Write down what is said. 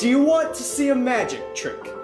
Do you want to see a magic trick?